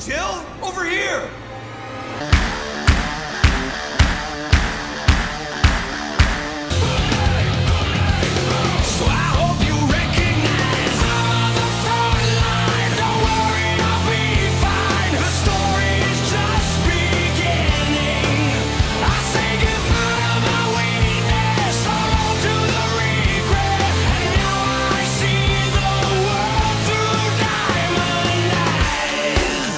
Jill, over here! So I hope you recognize I'm on the front line. Don't worry, I'll be fine. The story is just beginning. I say goodbye to my weakness, hello to the regret, and now I see the world through diamond eyes.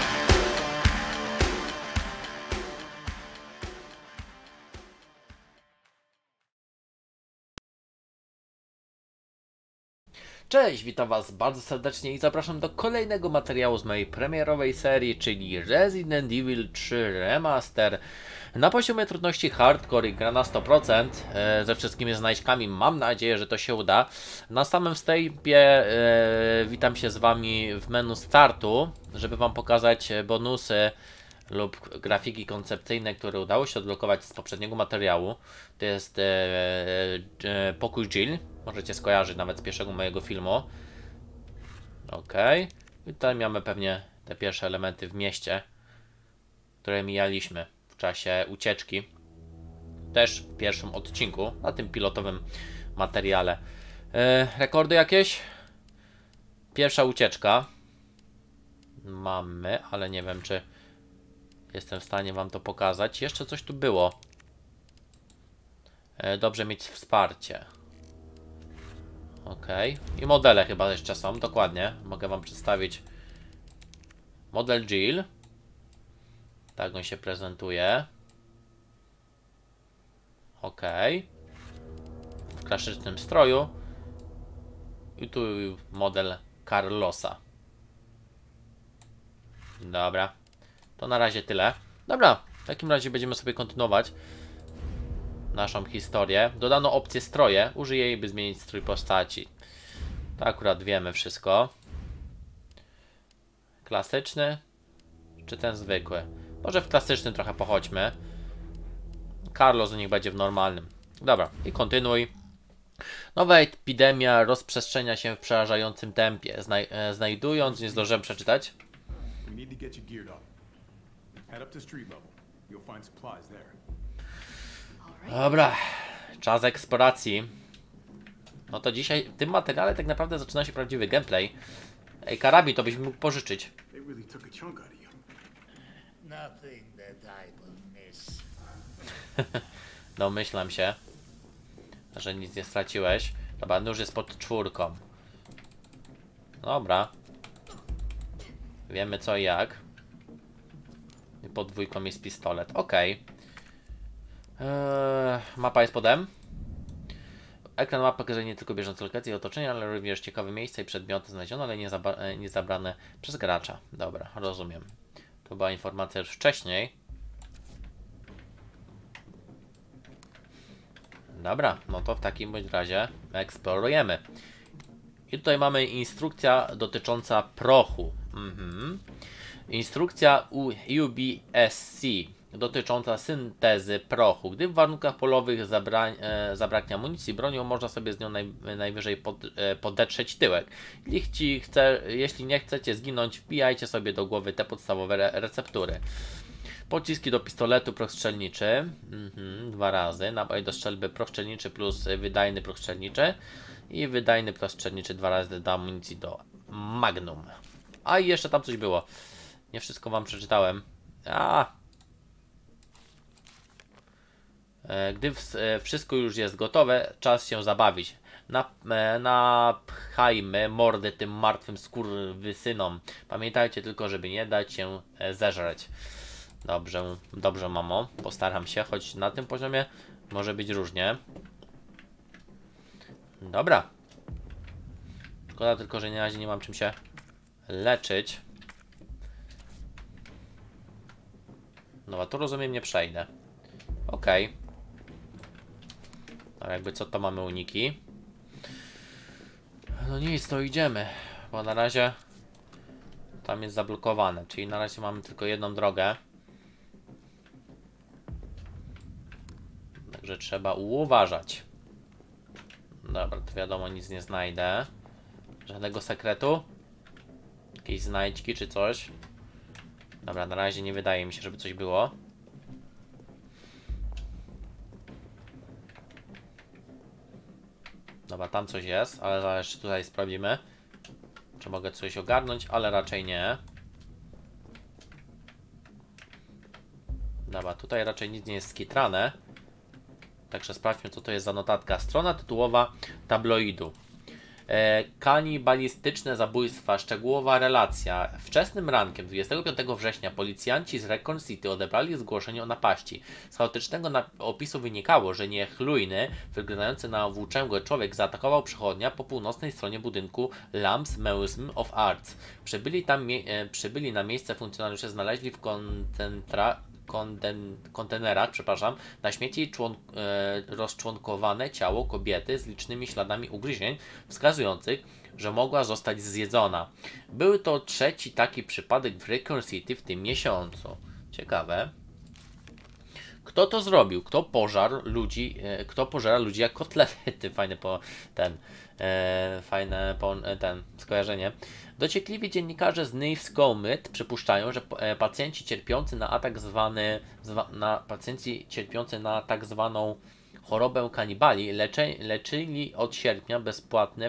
Cześć, witam was bardzo serdecznie i zapraszam do kolejnego materiału z mojej premierowej serii, czyli Resident Evil 3 Remaster. Na poziomie trudności hardcore i gra na 100%, ze wszystkimi znajdźkami, mam nadzieję, że to się uda. Na samym wstępie witam się z wami w menu startu, żeby wam pokazać bonusy lub grafiki koncepcyjne, które udało się odblokować z poprzedniego materiału. To jest pokój Jill. Możecie skojarzyć nawet z pierwszego mojego filmu. Ok. I tutaj mamy pewnie te pierwsze elementy w mieście, które mijaliśmy w czasie ucieczki. Też w pierwszym odcinku, na tym pilotowym materiale. Rekordy jakieś? Pierwsza ucieczka. Mamy, ale nie wiem, czy jestem w stanie wam to pokazać. Jeszcze coś tu było. Dobrze mieć wsparcie. Ok. I modele chyba jeszcze są, dokładnie. Mogę wam przedstawić model Jill. Tak on się prezentuje. Ok. W klasycznym stroju. I tu model Carlosa. Dobra. To na razie tyle. Dobra, w takim razie będziemy sobie kontynuować naszą historię. Dodano opcję stroje. Użyję jej, by zmienić strój postaci. To akurat wiemy wszystko. Klasyczny czy ten zwykły? Może w klasycznym trochę pochodźmy. Carlos niech będzie w normalnym. Dobra, i kontynuuj. Nowa epidemia rozprzestrzenia się w przerażającym tempie. Znajdując, nie zdążyłem przeczytać. We need to get you geared up. Head up to street level. You'll find supplies there. Dobra, czas eksploracji. No to dzisiaj w tym materiale tak naprawdę zaczyna się prawdziwy gameplay. Ej, karabin to byś mógł pożyczyć. They really took a chunk out of you. Nothing that I will miss. Domyślam się, że nic nie straciłeś. Dobra, nóż jest pod 4. Dobra. Wiemy co i jak. I pod 2 jest pistolet. Ok. Mapa jest podem. Ekran mapy pokazuje nie tylko bieżące lokacje i otoczenia, ale również ciekawe miejsca i przedmioty znalezione, ale nie zabrane przez gracza. Dobra, rozumiem. To była informacja już wcześniej. Dobra, no to w takim bądź razie eksplorujemy. I tutaj mamy instrukcja dotycząca prochu. Instrukcja UBSC dotycząca syntezy prochu. Gdy w warunkach polowych zabraknie amunicji bronią, można sobie z nią najwyżej podetrzeć tyłek. Jeśli nie chcecie zginąć, wbijajcie sobie do głowy te podstawowe receptury. Pociski do pistoletu, proch strzelniczy 2 razy, naboj do strzelby proch strzelniczy plus wydajny proch strzelniczy i wydajny proch strzelniczy 2 razy do amunicji do Magnum. A i jeszcze tam coś było. Nie wszystko wam przeczytałem. Gdy wszystko już jest gotowe, czas się zabawić. Napchajmy mordy tym martwym skurwysynom. Pamiętajcie tylko, żeby nie dać się zeżreć. Dobrze, dobrze mamo. Postaram się, choć na tym poziomie może być różnie. Dobra. Szkoda tylko, że na razie nie mam czym się leczyć. No, tu rozumiem, nie przejdę. Ok. No jakby co, to mamy uniki. No nic, to idziemy. Bo na razie tam jest zablokowane. Czyli na razie mamy tylko jedną drogę. Także trzeba uważać. Dobra, to wiadomo, nic nie znajdę. Żadnego sekretu? Jakieś znajdźki czy coś? Dobra, na razie nie wydaje mi się, żeby coś było. Dobra, tam coś jest, ale zaraz jeszcze tutaj sprawdzimy, czy mogę coś ogarnąć, ale raczej nie. Dobra, tutaj raczej nic nie jest skitrane. Także sprawdźmy, co to jest za notatka. Strona tytułowa tabloidu. Kanibalistyczne zabójstwa, szczegółowa relacja. Wczesnym rankiem 25 września policjanci z Recon City odebrali zgłoszenie o napaści. Z chaotycznego opisu wynikało, że niechlujny, wyglądający na włóczęgły człowiek zaatakował przechodnia po północnej stronie budynku Lamps Museum of Arts. Przybyli na miejsce funkcjonariusze znaleźli w kontenerach, na śmieci rozczłonkowane ciało kobiety z licznymi śladami ugryzień, wskazujących, że mogła zostać zjedzona. Był to trzeci taki przypadek w Raccoon City w tym miesiącu. Ciekawe. Kto to zrobił? Kto pożarł ludzi? Kto pożera ludzi jak kotlety? Fajne skojarzenie. Dociekliwi dziennikarze z News Comet przypuszczają, że pacjenci cierpiący na tak zwaną chorobę kanibali leczyli od sierpnia bezpłatnie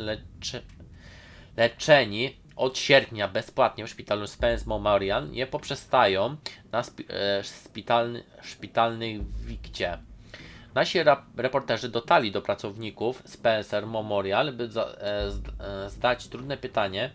leczeni od sierpnia bezpłatnie w szpitalu Spence Memorial nie poprzestają na szpitalnej wikcie. Nasi reporterzy dotarli do pracowników Spencer Memorial, by zadać trudne pytanie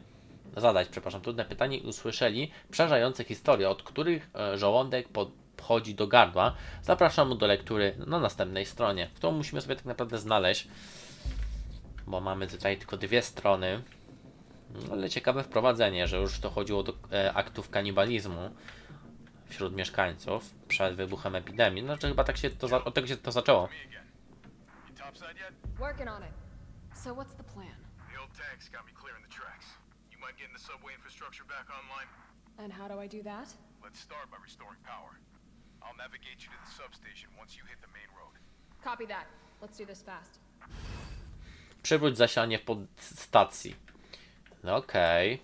i usłyszeli przerażające historie, od których żołądek podchodzi do gardła. Zapraszam do lektury na następnej stronie, którą musimy sobie tak naprawdę znaleźć, bo mamy tutaj tylko dwie strony. Ale ciekawe wprowadzenie, że już dochodziło do aktów kanibalizmu wśród mieszkańców przed wybuchem epidemii. Znaczy chyba tak się od tego się to zaczęło. Me again. You topside yet? Working on it. So what's the plan? The old tanks got me clearing the tracks. You mind getting the subway infrastructure back online? And how do I do that? Let's start by restoring power. I'll navigate you to the substation once you hit the main road. Copy that. Let's do this fast. Przywróć zasilanie w podstacji. No okej.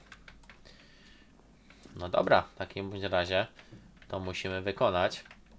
No dobra, w takim bądź razie to musimy wykonać.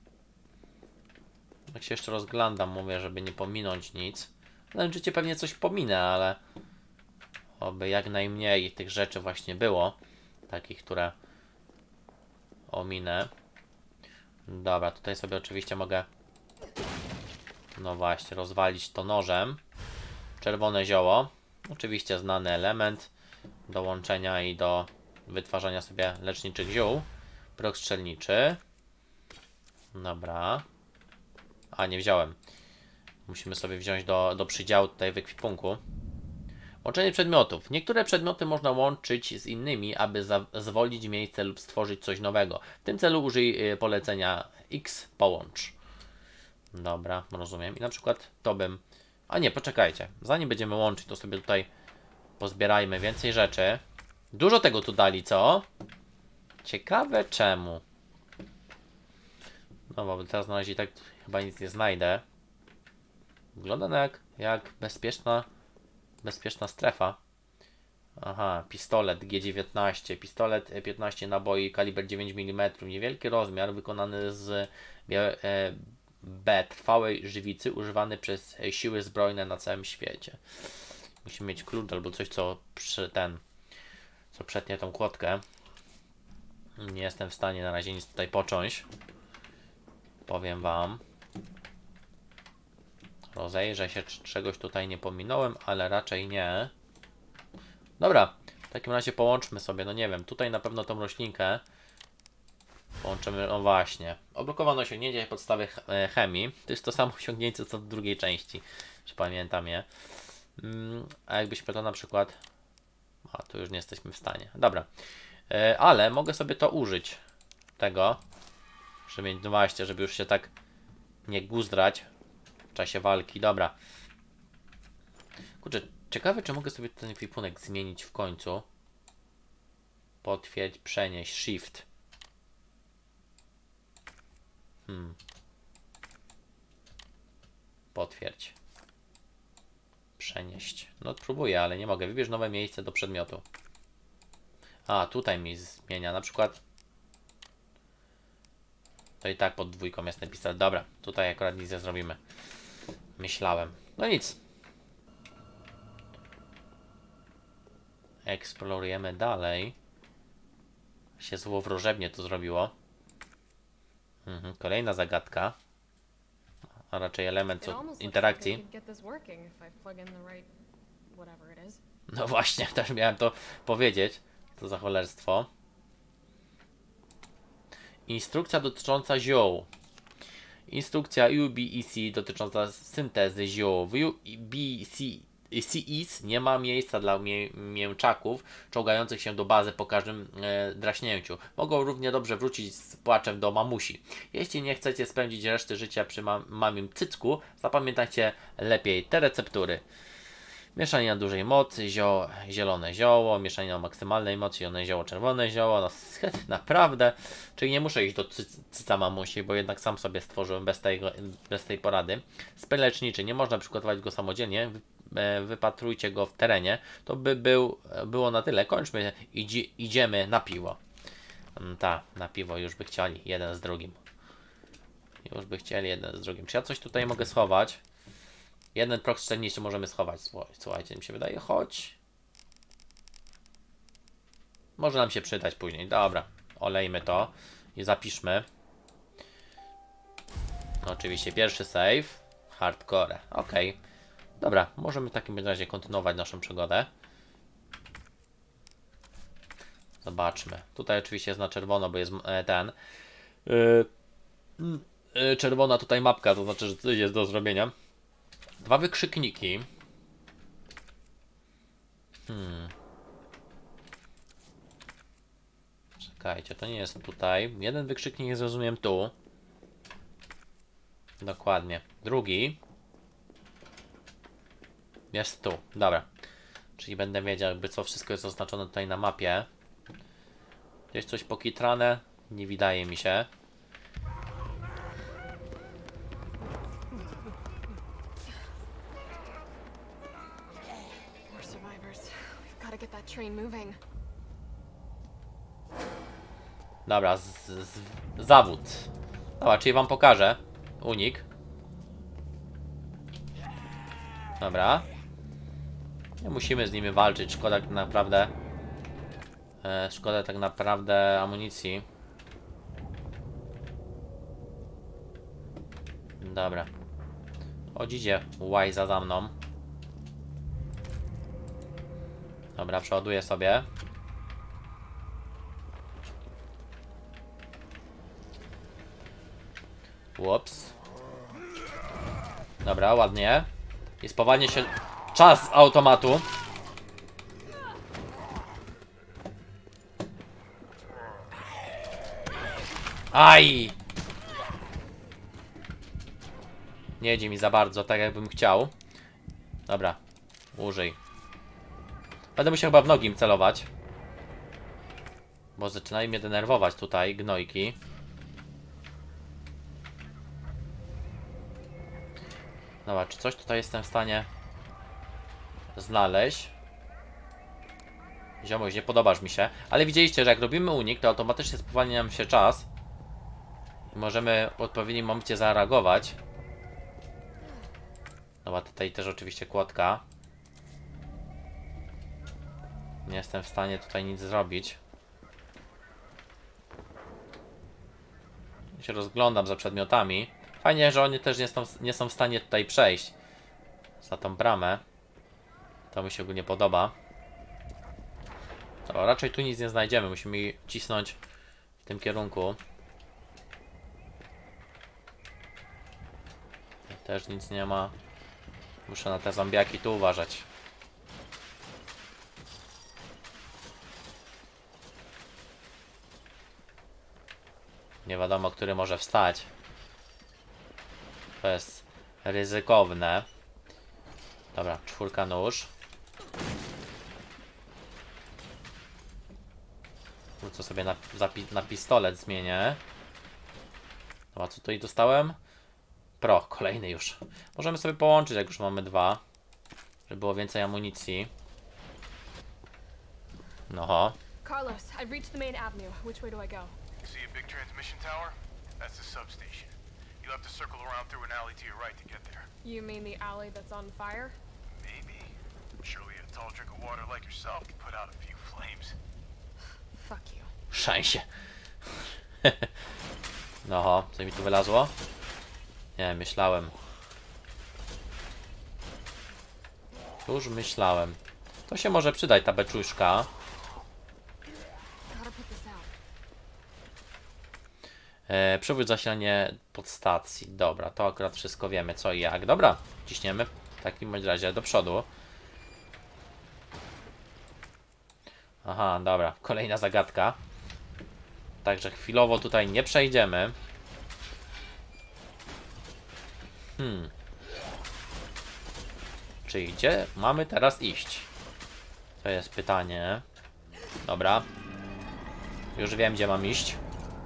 Jak się jeszcze rozglądam, mówię, żeby nie pominąć nic. No życie pewnie coś pominę, ale oby jak najmniej tych rzeczy właśnie było. Takich, które ominę. Dobra, tutaj sobie oczywiście mogę, no właśnie, rozwalić to nożem. Czerwone zioło. Oczywiście znany element do łączenia i do wytwarzania sobie leczniczych ziół. Proch strzelniczy. Dobra. A, nie wziąłem. Musimy sobie wziąć do przydziału tutaj w ekwipunku. Łączenie przedmiotów. Niektóre przedmioty można łączyć z innymi, aby zwolnić miejsce lub stworzyć coś nowego. W tym celu użyj polecenia X połącz. Dobra, rozumiem. I na przykład to bym... A nie, poczekajcie. Zanim będziemy łączyć, to sobie tutaj pozbierajmy więcej rzeczy. Dużo tego tu dali, co? Ciekawe czemu. No bo teraz na razie tak chyba nic nie znajdę. Wygląda na jak bezpieczna strefa. Aha, pistolet G19. Pistolet 15 naboi, kaliber 9 mm. Niewielki rozmiar, wykonany z trwałej żywicy, używany przez siły zbrojne na całym świecie. Musimy mieć klucz albo coś, co przetnie tą kłodkę. Nie jestem w stanie na razie nic tutaj począć. Powiem wam. Rozejrzę się, czy czegoś tutaj nie pominąłem, ale raczej nie. Dobra, w takim razie połączmy sobie, no nie wiem, tutaj na pewno tą roślinkę połączymy, no właśnie. Odblokowano osiągnięcie podstawy chemii. To jest to samo osiągnięcie co w drugiej części, że pamiętam je. A jakbyśmy to na przykład... A, tu już nie jesteśmy w stanie. Dobra. Ale mogę sobie to użyć. Tego. Żeby mieć, no właśnie, żeby już się tak nie guzdrać w czasie walki. Dobra. Kurczę, ciekawe, czy mogę sobie ten ekwipunek zmienić w końcu. Potwierdź, przenieść, shift. Potwierdź. Przenieść. No próbuję, ale nie mogę. Wybierz nowe miejsce do przedmiotu. A, tutaj mi zmienia. Na przykład To i tak pod 2 jest ten pistolet. Dobra, tutaj akurat nic nie zrobimy. Myślałem. No nic. Eksplorujemy dalej. Się złowróżebnie to zrobiło. Kolejna zagadka. A raczej element It almost looks like I interakcji. could get this working if I plug in the right whatever it is. No właśnie, też miałem to powiedzieć. Co za cholerstwo. Instrukcja dotycząca ziół. Instrukcja UBEC dotycząca syntezy ziół. W UBEC nie ma miejsca dla mięczaków czołgających się do bazy po każdym draśnięciu. Mogą równie dobrze wrócić z płaczem do mamusi. Jeśli nie chcecie spędzić reszty życia przy mamim cycku, zapamiętajcie lepiej te receptury. Mieszanina dużej mocy, zielone zioło, mieszanina maksymalnej mocy, zielone zioło, czerwone zioło, no naprawdę, czyli nie muszę iść do cyca mamusi, bo jednak sam sobie stworzyłem bez tej porady. Spray leczniczy, nie można przygotować go samodzielnie, wypatrujcie go w terenie, to by było na tyle, kończmy, idziemy na piwo. Na piwo już by chcieli, jeden z drugim. Czy ja coś tutaj mogę schować? Jeden proch strzelniczy możemy schować. Słuchajcie, mi się wydaje, chodź. Może nam się przydać później. Dobra, olejmy to i zapiszmy. No, oczywiście pierwszy save. Hardcore. Ok. Dobra, możemy w takim razie kontynuować naszą przygodę. Zobaczmy. Tutaj oczywiście jest na czerwono, bo jest czerwona tutaj mapka, to znaczy, że coś jest do zrobienia. 2 wykrzykniki. Czekajcie, to nie jest tutaj. Jeden wykrzyknik jest, rozumiem, tu. Dokładnie. Drugi jest tu. Dobra. Czyli będę wiedział, jakby co wszystko jest oznaczone tutaj na mapie. Gdzieś coś pokitrane? Nie wydaje mi się. More survivors. We've got to get that train moving. Dobra, zawód. Dobra, czyli wam pokażę. Unik. Dobra. Nie musimy z nimi walczyć. Szkoda tak naprawdę. Szkoda tak naprawdę amunicji. Dobra. Chodzicie łajza za mną. Dobra, przeładuję sobie. Ups. Dobra, ładnie. I spowalnia się czas automatu. Aj! Nie jedzie mi za bardzo, tak jakbym chciał. Dobra, użyj. Będę musiał chyba w nogi im celować. Bo zaczynają mnie denerwować tutaj gnojki. Dobra, czy coś tutaj jestem w stanie znaleźć? Ziomuś, nie podobasz mi się. Ale widzieliście, że jak robimy unik, to automatycznie spowalnia nam się czas. I możemy w odpowiednim momencie zareagować. Dobra, tutaj też oczywiście kłodka. Nie jestem w stanie tutaj nic zrobić. Się rozglądam za przedmiotami. Fajnie, że oni też nie są w stanie tutaj przejść za tą bramę. To mi się ogólnie podoba. To raczej tu nic nie znajdziemy. Musimy cisnąć w tym kierunku. Też nic nie ma. Muszę na te zombiaki tu uważać. Nie wiadomo, który może wstać. To jest ryzykowne. Dobra, 4 nóż. Wrócę sobie na pistolet zmienię. Dobra, co tutaj dostałem? Proch, kolejny już. Możemy sobie połączyć, jak już mamy 2. Żeby było więcej amunicji. No. Carlos, I've reached the main avenue. Which way do I go? See a big transmission tower? That's the substation. You'll have to circle around through an alley to your right to get there. You mean the alley that's on fire? Maybe. Surely a tall drink of water like yourself can put out a few flames. Fuck you. Szansie. No, co mi tu wylazło? Nie, myślałem. Już myślałem. To się może przydać, ta beczuszka. Gotta put this out. Przywód zasilanie podstacji. Dobra, to akurat wszystko wiemy co i jak. Dobra, ciśniemy w takim bądź razie do przodu. Aha, dobra, kolejna zagadka. Także chwilowo tutaj nie przejdziemy. Czyli gdzie mamy teraz iść? To jest pytanie. Dobra. Już wiem, gdzie mam iść.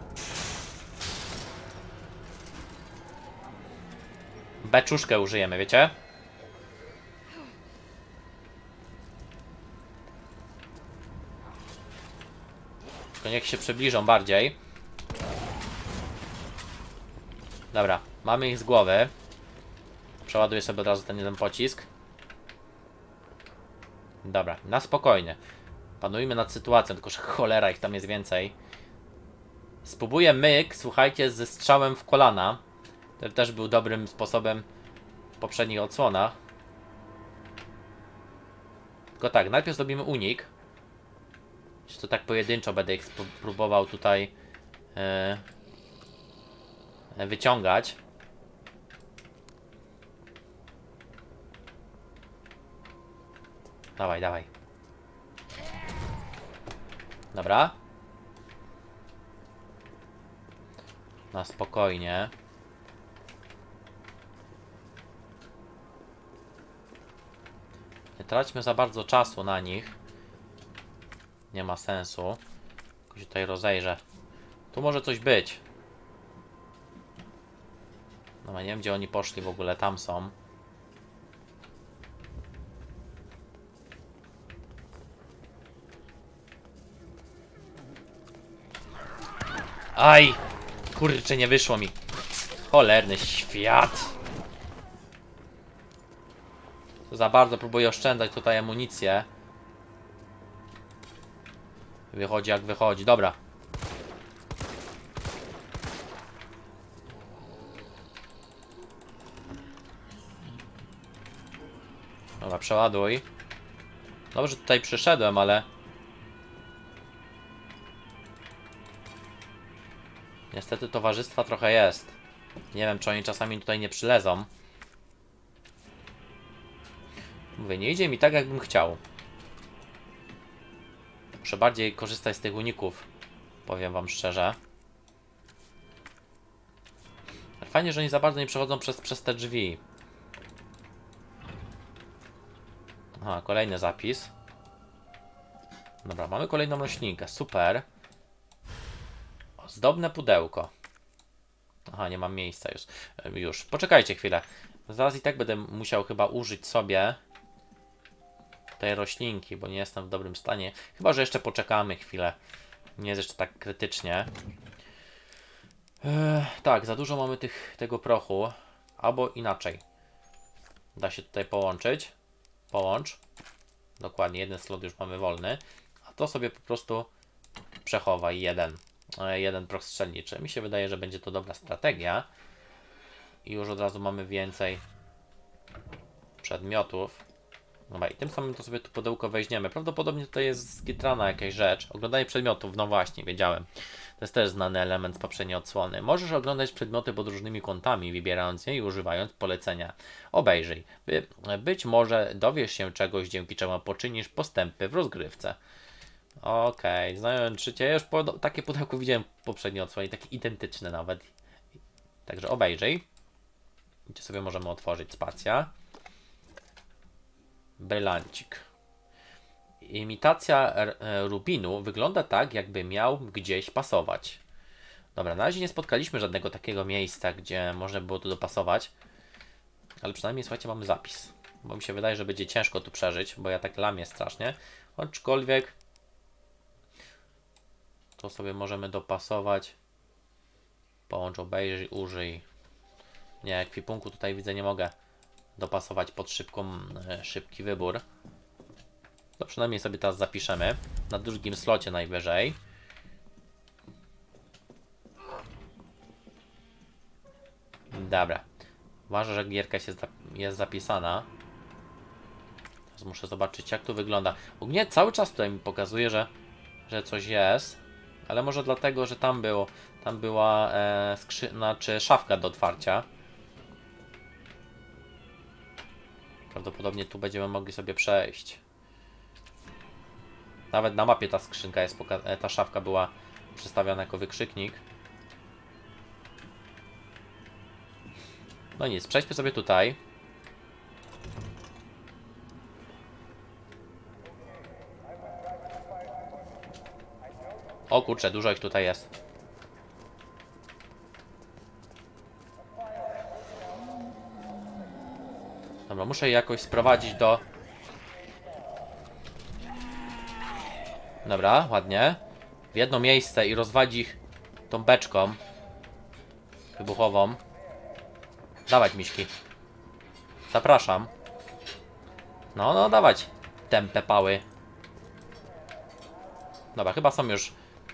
Beczuszkę użyjemy, wiecie? Tylko niech się przybliżą bardziej. Dobra, mamy ich z głowy. Przeładuję sobie od razu ten jeden pocisk. Dobra, na spokojnie. Panujmy nad sytuacją, tylko że cholera ich tam jest więcej. Spróbuję myk, słuchajcie, ze strzałem w kolana. To też był dobrym sposobem w poprzednich odsłonach. Tylko tak, najpierw zrobimy unik. Czy to tak pojedynczo będę ich próbował tutaj wyciągać. Dawaj, dawaj. Dobra. Na spokojnie. Nie traćmy za bardzo czasu na nich. Nie ma sensu. Tylko się tutaj rozejrzę. Tu może coś być. No nie wiem, gdzie oni poszli w ogóle. Tam są. Aj! Kurczę, nie wyszło mi. Cholerny świat. Za bardzo próbuję oszczędzać tutaj amunicję. Wychodzi jak wychodzi. Dobra. Dobra, przeładuj. Dobrze, że tutaj przyszedłem, ale... Niestety towarzystwa trochę jest. Nie wiem, czy oni czasami tutaj nie przylezą. Mówię, nie idzie mi tak, jakbym chciał. Muszę bardziej korzystać z tych uników. Powiem wam szczerze. Fajnie, że oni za bardzo nie przechodzą przez te drzwi. Aha, kolejny zapis. Dobra, mamy kolejną roślinkę. Super. Ozdobne pudełko. Aha, nie mam miejsca już. Już. Poczekajcie chwilę. Zaraz i tak będę musiał chyba użyć sobie tej roślinki, bo nie jestem w dobrym stanie. Chyba że jeszcze poczekamy chwilę. Nie jest jeszcze tak krytycznie. Tak, za dużo mamy tego prochu. Albo inaczej. Da się tutaj połączyć. Połącz. Dokładnie, jeden slot już mamy wolny. A to sobie po prostu przechowaj jeden proch strzelniczy. Mi się wydaje, że będzie to dobra strategia. I już od razu mamy więcej przedmiotów. Dobra, i tym samym to sobie tu pudełko weźmiemy. Prawdopodobnie tutaj jest skitrana jakaś rzecz. Oglądanie przedmiotów, no właśnie, wiedziałem. To jest też znany element z poprzedniej odsłony. Możesz oglądać przedmioty pod różnymi kątami, wybierając je i używając polecenia. Obejrzyj. Być może dowiesz się czegoś, dzięki czemu poczynisz postępy w rozgrywce. Okej, znając życie, ja już takie pudełko widziałem w poprzedniej odsłonie, takie identyczne nawet. Także obejrzyj. Gdzie sobie możemy otworzyć spacja. Brylancik. Imitacja rubinu wygląda tak, jakby miał gdzieś pasować. Dobra, na razie nie spotkaliśmy żadnego takiego miejsca, gdzie można było tu dopasować. Ale przynajmniej, słuchajcie, mamy zapis. Bo mi się wydaje, że będzie ciężko tu przeżyć, bo ja tak lamię strasznie. Aczkolwiek to sobie możemy dopasować Połącz, obejrzyj, użyj. Nie, ekwipunku tutaj widzę, nie mogę dopasować pod szybki wybór. To przynajmniej sobie teraz zapiszemy. Na drugim slocie najwyżej. Dobra. Ważne, że gierka jest zapisana. Teraz muszę zobaczyć, jak tu wygląda. Ogólnie cały czas tutaj mi pokazuje, że coś jest. Ale może dlatego, że tam była czy szafka do otwarcia. Prawdopodobnie tu będziemy mogli sobie przejść. Nawet na mapie ta skrzynka jest ta szafka była przedstawiona jako wykrzyknik. No nic, przejdźmy sobie tutaj. O kurczę, dużo ich tutaj jest. Dobra, muszę je jakoś sprowadzić do... Dobra, ładnie. W jedno miejsce i rozwadzi ich tą beczką wybuchową. Dawać, miśki. Zapraszam. No, dawać. Tępe pały. Dobra, chyba są już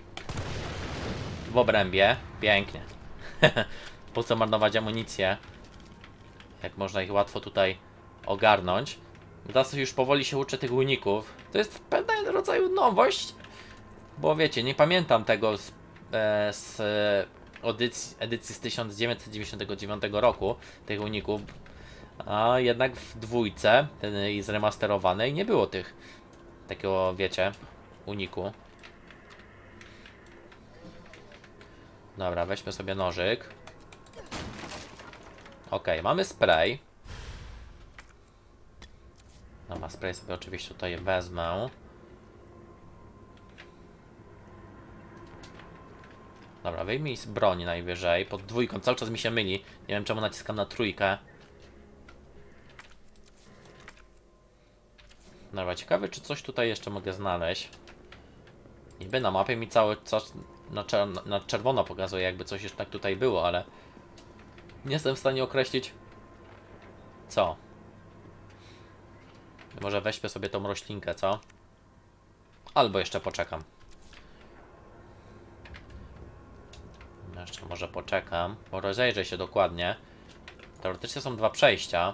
w obrębie. Pięknie. Po co marnować amunicję? Jak można ich łatwo tutaj ogarnąć. Teraz już powoli się uczę tych uników. To jest pewnego rodzaju nowość. Bo wiecie, nie pamiętam tego z edycji z 1999 roku. Tych uników. A jednak w dwójce i zremasterowanej nie było takiego, wiecie, uniku. Dobra, weźmy sobie nożyk. Ok, mamy spray. Dobra, spray sobie oczywiście tutaj wezmę. Dobra, wyjmij z broni najwyżej. Pod dwójką cały czas mi się myli. Nie wiem czemu naciskam na trójkę. Dobra, ciekawy czy coś tutaj jeszcze mogę znaleźć. Niby na mapie mi cały czas na czerwono pokazuje, jakby coś jeszcze tak tutaj było, ale nie jestem w stanie określić co. Może weźmy sobie tą roślinkę, co? Albo jeszcze poczekam. Jeszcze może poczekam, bo rozejrzę się dokładnie. Teoretycznie są dwa przejścia.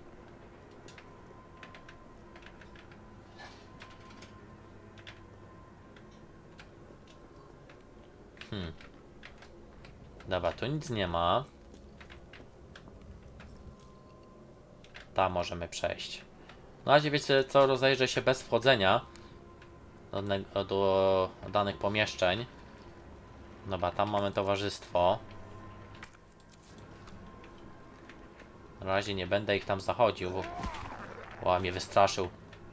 Dobra, tu nic nie ma. Tam możemy przejść. Na razie wiecie co, rozejrzę się bez wchodzenia do danych pomieszczeń. Dobra, tam mamy towarzystwo. Na razie nie będę ich tam zachodził, bo mnie wystraszył.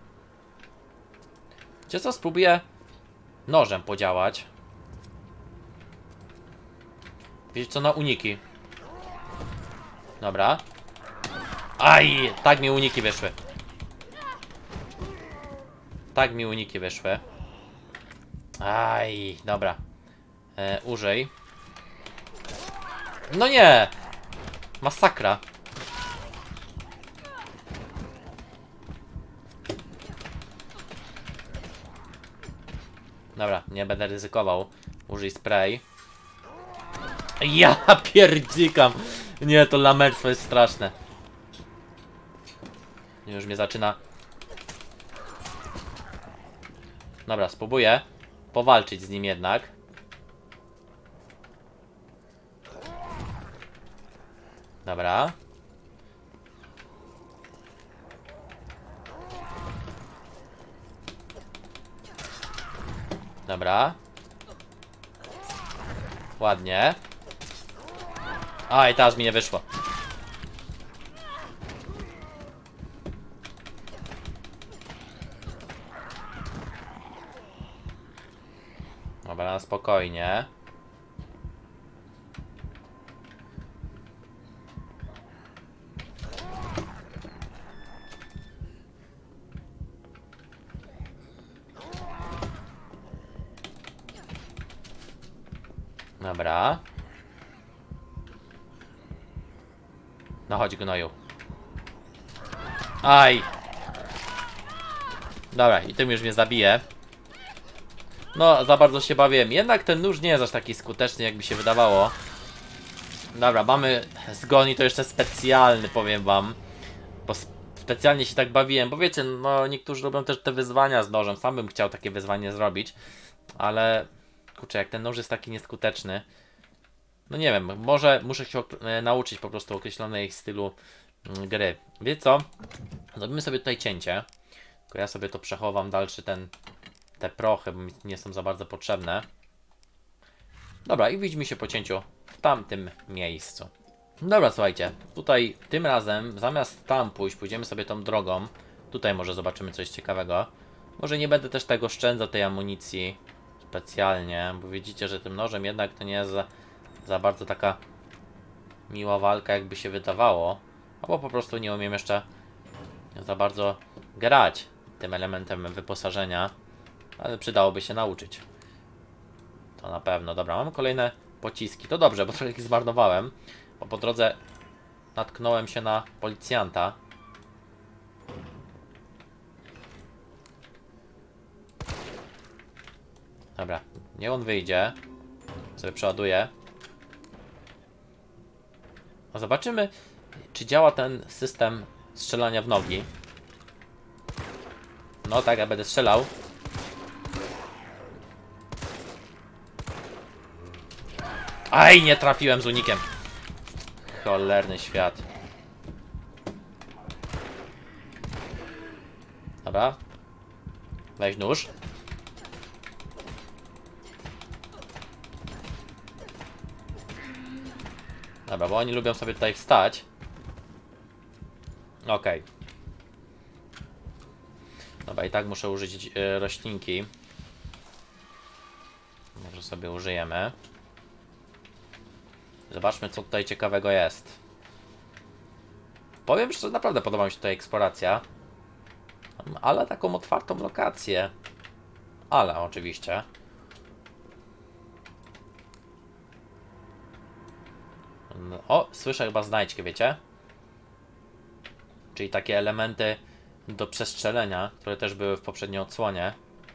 Wiecie co, spróbuję nożem podziałać. Wiecie co, na uniki. Dobra. Aj, tak mi uniki wyszły. Tak mi uniki wyszły. Aj, dobra. Użyj. No nie! Masakra. Dobra, nie będę ryzykował. Użyj spray. Ja pierdzikam. Nie, to lamerstwo jest straszne. Już mnie zaczyna. Dobra, spróbuję powalczyć z nim jednak. Dobra. Dobra. Ładnie. A i teraz mi nie wyszło. Dobra, na spokojnie. Dobra. No chodź, gnoju. Aj! Dobra, i tym już mnie zabije. No, za bardzo się bawiłem. Jednak ten nóż nie jest aż taki skuteczny, jakby się wydawało. Dobra, mamy zgon i to jeszcze specjalny, powiem wam. Bo specjalnie się tak bawiłem, bo wiecie, no niektórzy robią też te wyzwania z nożem. Sam bym chciał takie wyzwanie zrobić. Ale, kurczę, jak ten nóż jest taki nieskuteczny. No nie wiem, może muszę się nauczyć po prostu określonej stylu gry. Wiecie co? Zrobimy sobie tutaj cięcie. Tylko ja sobie to przechowam dalszy te prochy, bo mi nie są za bardzo potrzebne. Dobra, i widzimy się po cięciu w tamtym miejscu. Dobra, słuchajcie, tutaj tym razem zamiast tam pójść, pójdziemy sobie tą drogą. Tutaj może zobaczymy coś ciekawego. Może nie będę też tego oszczędzał, tej amunicji specjalnie, bo widzicie, że tym nożem jednak to nie jest za bardzo taka miła walka, jakby się wydawało. Albo po prostu nie umiem jeszcze za bardzo grać tym elementem wyposażenia, ale przydałoby się nauczyć. To na pewno. Dobra, mam kolejne pociski. To dobrze, bo trochę ich zmarnowałem, bo po drodze natknąłem się na policjanta. Dobra, niech on wyjdzie. Sobie przeładuję. A zobaczymy, czy działa ten system strzelania w nogi. No tak, ja będę strzelał. Aj, nie trafiłem z unikiem. Cholerny świat. Dobra. Weź nóż. Dobra, bo oni lubią sobie tutaj wstać. Okej. Dobra, i tak muszę użyć roślinki. Może sobie użyjemy. Zobaczmy, co tutaj ciekawego jest. Powiem, że naprawdę podoba mi się tutaj eksploracja. Ale taką otwartą lokację. Ale oczywiście. O, słyszę chyba znajdźkę, wiecie? Czyli takie elementy do przestrzelenia, które też były w poprzedniej odsłonie.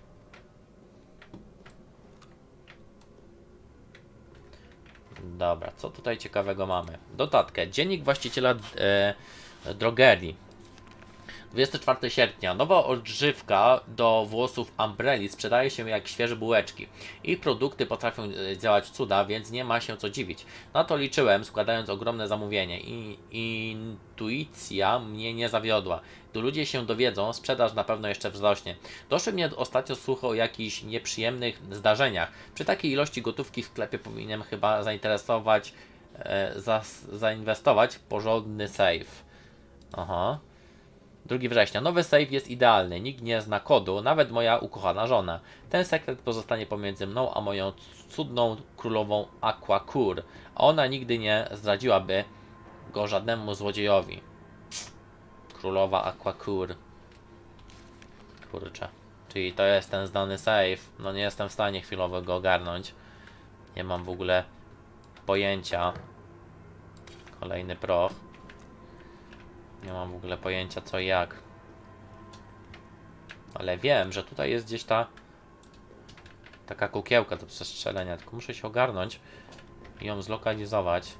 Dobra, co tutaj ciekawego mamy? Dodatkę. Dziennik właściciela drogerii. 24 sierpnia. Nowa odżywka do włosów Umbrelli sprzedaje się jak świeże bułeczki. Ich produkty potrafią działać cuda, więc nie ma się co dziwić. Na to liczyłem, składając ogromne zamówienie. Intuicja mnie nie zawiodła. Gdy ludzie się dowiedzą, sprzedaż na pewno jeszcze wzrośnie. Doszły mnie ostatnio słuchy o jakichś nieprzyjemnych zdarzeniach. Przy takiej ilości gotówki w sklepie powinienem chyba zainwestować w porządny safe. Aha. 2 września. Nowy save jest idealny. Nikt nie zna kodu, nawet moja ukochana żona. Ten sekret pozostanie pomiędzy mną a moją cudną królową Aquacour. A ona nigdy nie zdradziłaby go żadnemu złodziejowi. Królowa Aquacour. Kurczę. Czyli to jest ten znany save. No nie jestem w stanie chwilowo go ogarnąć. Nie mam w ogóle pojęcia. Kolejny proch. Nie mam w ogóle pojęcia co i jak. Ale wiem, że tutaj jest gdzieś taka kukiełka do przestrzelenia. Tylko muszę się ogarnąć i ją zlokalizować.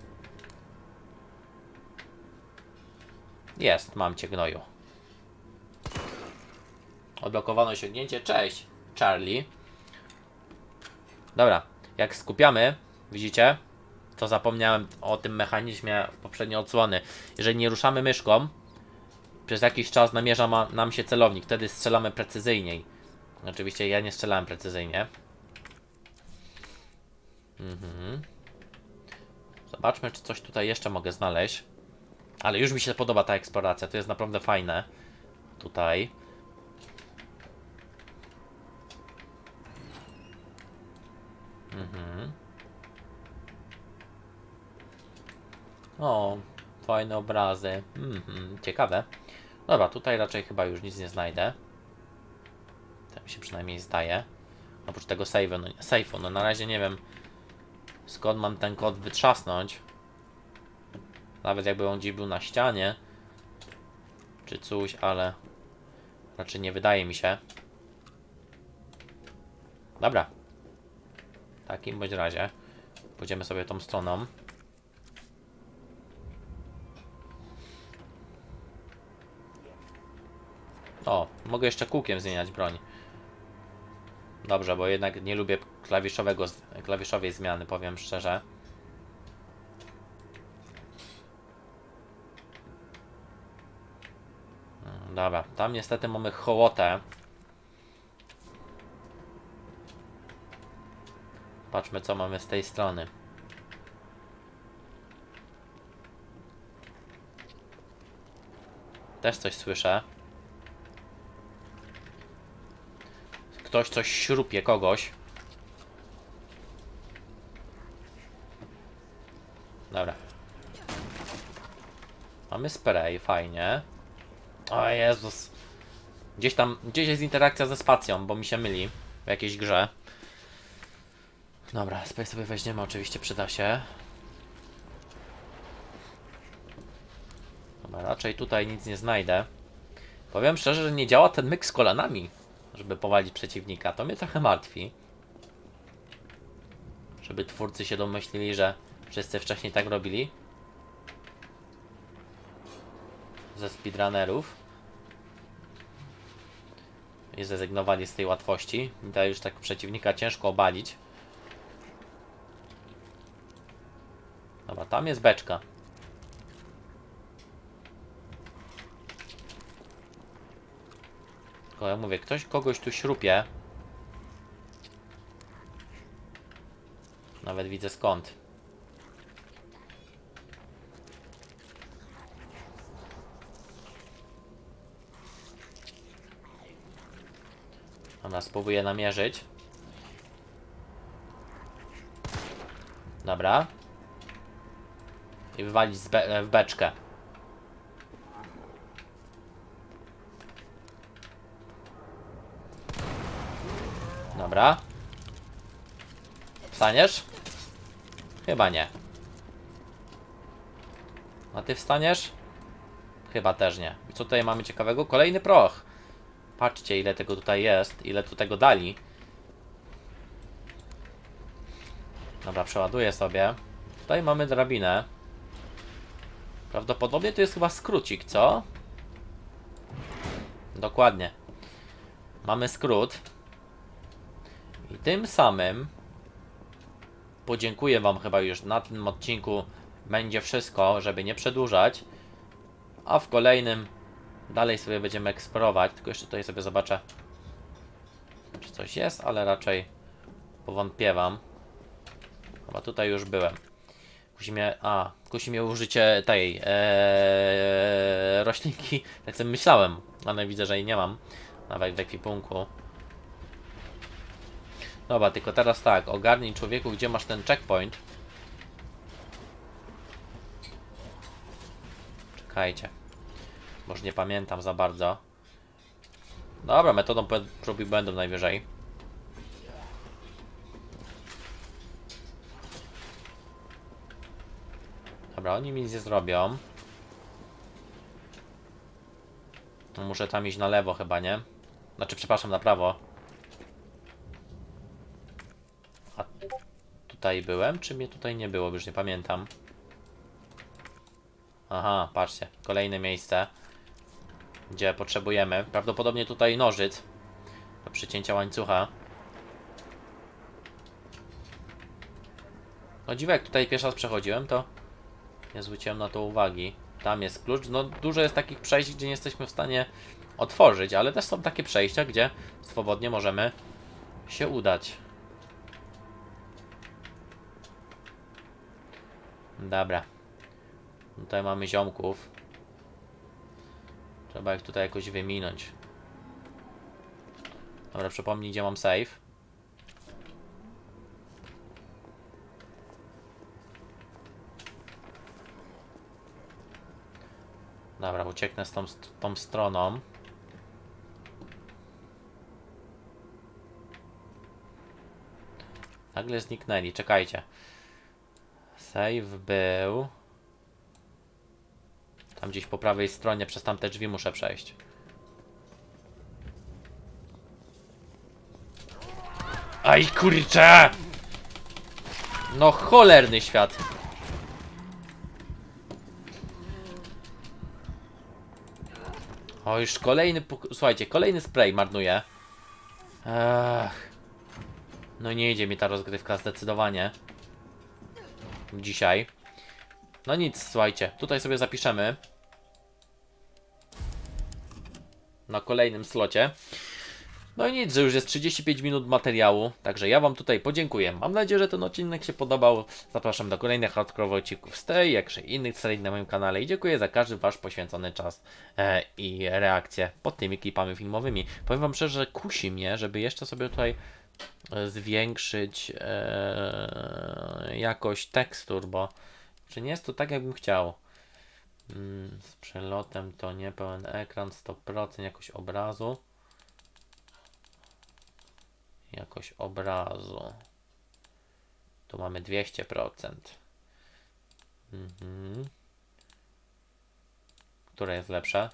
Jest, mam cię, gnoju. Odblokowano osiągnięcie. Cześć, Charlie. Dobra, jak skupiamy, widzicie? To zapomniałem o tym mechanizmie w poprzedniej odsłony. Jeżeli nie ruszamy myszką, przez jakiś czas namierza nam się celownik. Wtedy strzelamy precyzyjniej. Oczywiście ja nie strzelałem precyzyjnie. Zobaczmy, czy coś tutaj jeszcze mogę znaleźć. Ale już mi się podoba ta eksploracja. To jest naprawdę fajne. Tutaj. O, fajne obrazy. Ciekawe. Dobra, tutaj raczej chyba już nic nie znajdę. Tak mi się przynajmniej zdaje. Oprócz tego safe'u. No na razie nie wiem, skąd mam ten kod wytrzasnąć. Nawet jakby on gdzieś był na ścianie. Czy coś, ale raczej nie wydaje mi się. Dobra. W takim bądź razie pójdziemy sobie tą stroną. O, mogę jeszcze kółkiem zmieniać broń. Dobrze, bo jednak nie lubię klawiszowej zmiany, powiem szczerze. Dobra, tam niestety mamy hołotę. Patrzmy, co mamy z tej strony. Też coś słyszę. Ktoś coś śrupie kogoś. Dobra. Mamy spray, fajnie. O Jezus. Gdzieś jest interakcja ze spacją, bo mi się myli w jakiejś grze. Dobra, spray sobie weźmiemy, oczywiście przyda się. Dobra, raczej tutaj nic nie znajdę. Powiem szczerze, że nie działa ten myk z kolanami, żeby powalić przeciwnika. To mnie trochę martwi. Żeby twórcy się domyślili, że wszyscy wcześniej tak robili. Ze speedrunnerów. I zrezygnowali z tej łatwości. I da już tak przeciwnika ciężko obalić. Dobra, tam jest beczka. Tylko ja mówię, kogoś tu śrupie. Nawet widzę skąd. Dobra, spróbuję namierzyć. Dobra. I wywalić w beczkę. Dobra. Wstaniesz? Chyba nie. A ty wstaniesz? Chyba też nie. I co tutaj mamy ciekawego? Kolejny proch. Patrzcie, ile tego tutaj jest. Ile tu tego dali. Dobra, przeładuję sobie. Tutaj mamy drabinę. Prawdopodobnie to jest chyba skrócik, co? Dokładnie. Mamy skrót. I tym samym podziękuję wam chyba już na tym odcinku. Będzie wszystko, żeby nie przedłużać. A w kolejnym dalej sobie będziemy eksplorować. Tylko jeszcze tutaj sobie zobaczę, czy coś jest, ale raczej powątpiewam. Chyba tutaj już byłem. Kusi mnie użycie tej roślinki. Tak sobie myślałem, ale widzę, że jej nie mam. Nawet w ekwipunku. Dobra, tylko teraz tak, ogarnij człowieku, gdzie masz ten checkpoint. Czekajcie. Może nie pamiętam za bardzo. Dobra, metodą prób i błędów najwyżej. Dobra, oni mi nic nie zrobią. Muszę tam iść na lewo chyba, nie? Znaczy, przepraszam, na prawo. A tutaj byłem? Czy mnie tutaj nie było? Już nie pamiętam. Aha, patrzcie. Kolejne miejsce, gdzie potrzebujemy. Prawdopodobnie tutaj nożyc do przycięcia łańcucha. No dziwne, jak tutaj pierwszy raz przechodziłem, to nie zwróciłem na to uwagi. Tam jest klucz. No dużo jest takich przejść, gdzie nie jesteśmy w stanie otworzyć, ale też są takie przejścia, gdzie swobodnie możemy się udać. Dobra. Tutaj mamy ziomków. Trzeba ich tutaj jakoś wyminąć. Dobra, przypomnij, gdzie mam save. Dobra, ucieknę z tą stroną. Nagle zniknęli, czekajcie. Save był... Tam gdzieś po prawej stronie przez tamte drzwi muszę przejść. Aj kurczę! No cholerny świat. O, już kolejny... Słuchajcie, kolejny spray marnuje. No nie idzie mi ta rozgrywka zdecydowanie. Dzisiaj. No nic, słuchajcie. Tutaj sobie zapiszemy. Na kolejnym slocie. No i nic, że już jest 35 minut materiału. Także ja wam tutaj podziękuję. Mam nadzieję, że ten odcinek się podobał. Zapraszam do kolejnych hardkorowych odcinków z tej, jakże innych serii na moim kanale. I dziękuję za każdy wasz poświęcony czas i reakcję pod tymi klipami filmowymi. Powiem wam szczerze, że kusi mnie, żeby jeszcze sobie tutaj zwiększyć jakość tekstur, bo czy nie jest to tak, jakbym chciał. Z przelotem to nie pełen ekran, 100% jakość obrazu. Jakość obrazu. Tu mamy 200%. Które jest lepsze?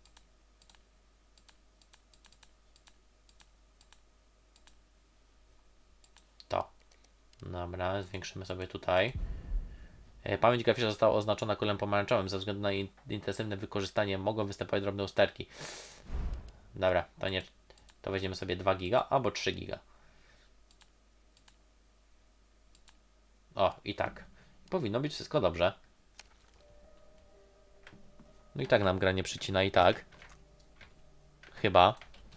To. Dobra, zwiększymy sobie tutaj. Pamięć graficzna została oznaczona kolorem pomarańczowym. Ze względu na intensywne wykorzystanie mogą występować drobne usterki. Dobra, to nie. To weźmiemy sobie 2 giga albo 3 giga. O, i tak. Powinno być wszystko dobrze. No i tak nam gra nie przycina i tak. Chyba.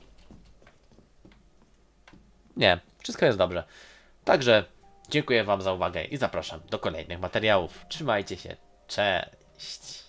Nie, wszystko jest dobrze. Także dziękuję wam za uwagę i zapraszam do kolejnych materiałów. Trzymajcie się. Cześć.